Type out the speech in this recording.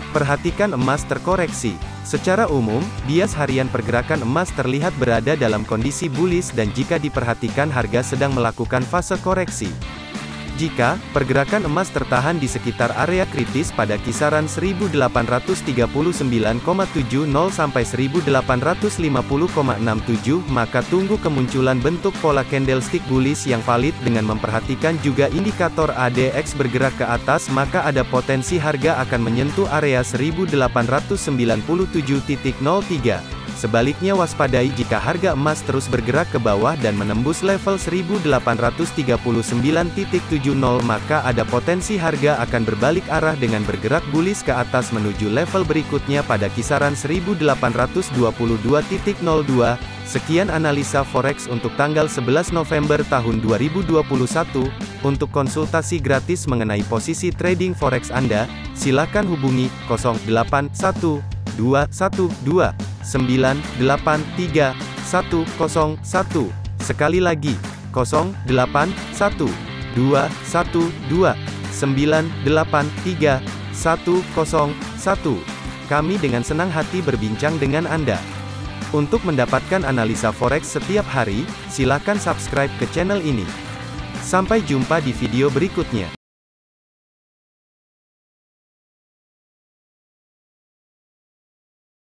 Perhatikan emas terkoreksi. Secara umum, bias harian pergerakan emas terlihat berada dalam kondisi bullish dan jika diperhatikan harga sedang melakukan fase koreksi. Jika pergerakan emas tertahan di sekitar area kritis pada kisaran 1839,70 sampai 1850,67, maka tunggu kemunculan bentuk pola candlestick bullish yang valid dengan memperhatikan juga indikator ADX bergerak ke atas, maka ada potensi harga akan menyentuh area 1897.03. Sebaliknya waspadai jika harga emas terus bergerak ke bawah dan menembus level 1839.70, maka ada potensi harga akan berbalik arah dengan bergerak bullish ke atas menuju level berikutnya pada kisaran 1822.02. Sekian analisa forex untuk tanggal 11 November tahun 2021. Untuk konsultasi gratis mengenai posisi trading forex Anda, silakan hubungi 081212983101. Sekali lagi, 081212983101. Kami dengan senang hati berbincang dengan Anda. Untuk mendapatkan analisa forex setiap hari, silakan subscribe ke channel ini. Sampai jumpa di video berikutnya.